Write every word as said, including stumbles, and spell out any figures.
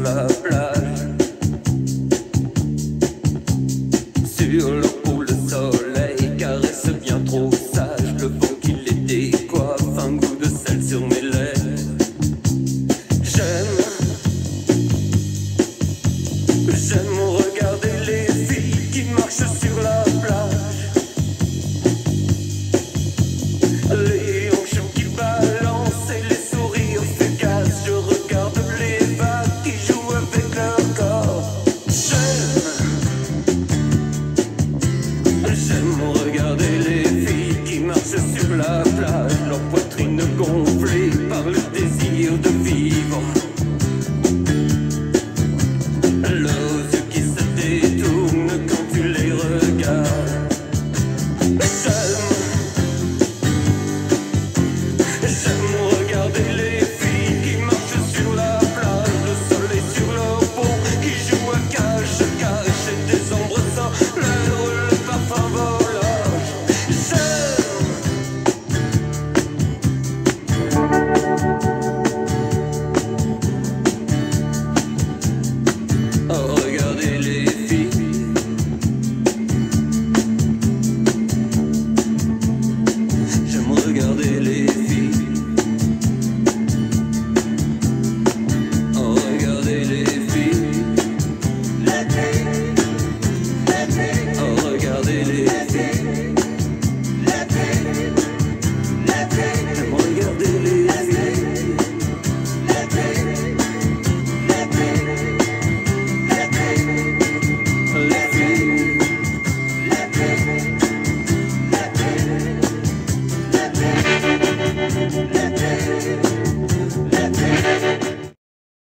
la plage. Sur l'eau où le soleil caresse bien trop sage, le vent qui les décoiffe, un goût de sel sur mes lèvres. J'aime, j'aime